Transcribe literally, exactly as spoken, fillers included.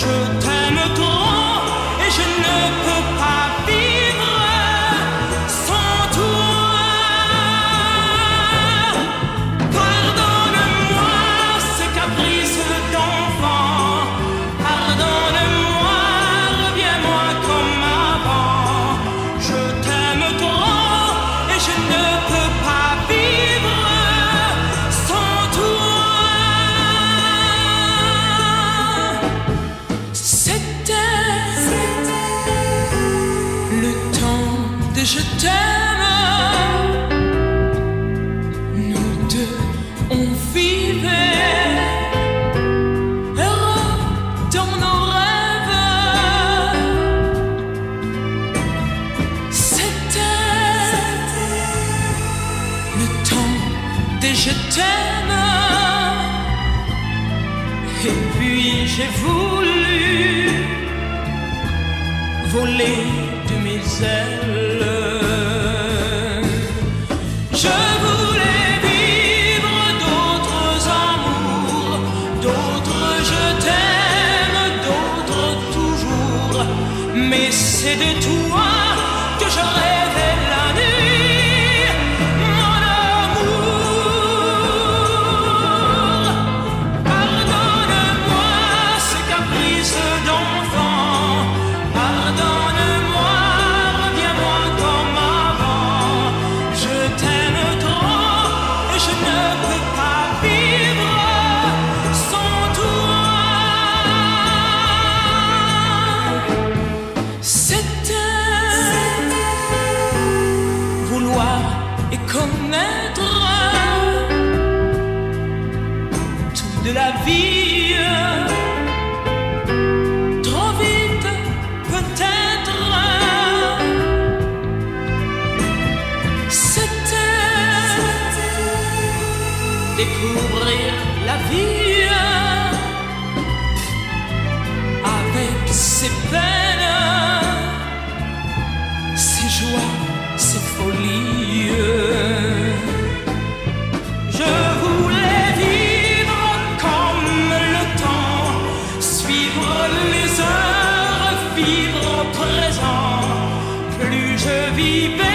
Je t'aime trop et je ne peux pas vivre sans toi. Pardonne-moi ces caprices d'enfant. Pardonne-moi, reviens-moi comme avant. Je t'aime trop et je ne peux pas vivre sans toi. Le temps de je t'aime, nous deux on vivait heureux dans nos rêves. C'était le temps de je t'aime. Et puis j'ai voulu voler de mes ailes. Je voulais vivre d'autres amours, d'autres je t'aime, d'autres toujours. Mais c'est de toi que je rêvais la nuit, mon amour. Pardonne-moi ces caprices d'enfant. Pardonne-moi, reviens-moi comme avant. Je t'aime trop et je ne peux pas vivre sans toi. C'était vouloir et connaître tout de la vie. Trop vite peut-être. C'était découvrir la vie avec ses peines, ses joies, ses folies. Je voulais vivre comme le temps, suivre les heures, vivre au présent. Plus je vivais,